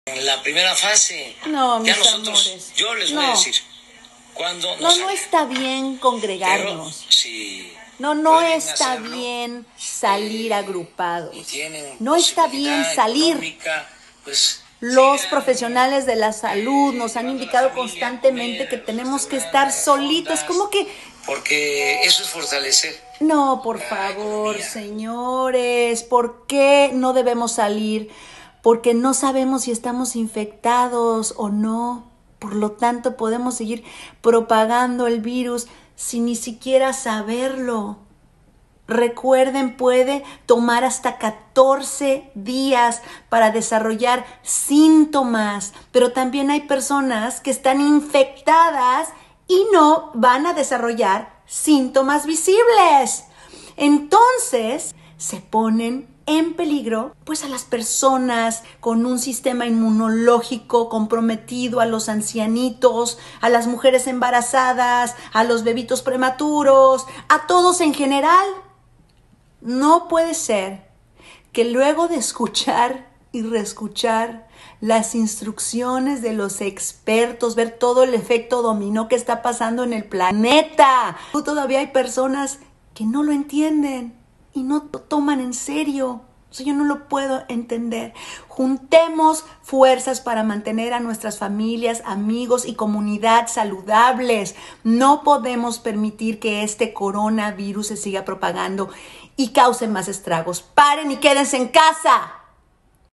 En la primera fase, No, mis ya nosotros, amores. yo les voy a decir, cuando no está bien congregarnos. pero si No pueden está hacerlo, bien salir y agrupados. tienen No está bien posibilidad salir. económica, pues Los sigan, profesionales de la salud nos han llevando a la indicado familia a constantemente comer que a los tenemos que estar restaurantes, solitos. fondas, ¿Cómo que? porque eso es fortalecer No, por la favor, economía. señores, ¿por qué no debemos salir? Porque no sabemos si estamos infectados o no. Por lo tanto, podemos seguir propagando el virus sin ni siquiera saberlo. Recuerden, puede tomar hasta 14 días para desarrollar síntomas, pero también hay personas que están infectadas y no van a desarrollar síntomas visibles. Entonces, se ponen en peligro pues a las personas con un sistema inmunológico comprometido, a los ancianitos, a las mujeres embarazadas, a los bebitos prematuros, a todos en general. No puede ser que luego de escuchar y reescuchar las instrucciones de los expertos, ver todo el efecto dominó que está pasando en el planeta, todavía hay personas que no lo entienden y no lo toman en serio. Yo no lo puedo entender. Juntemos fuerzas para mantener a nuestras familias, amigos y comunidad saludables. No podemos permitir que este coronavirus se siga propagando y cause más estragos. Paren y quédense en casa.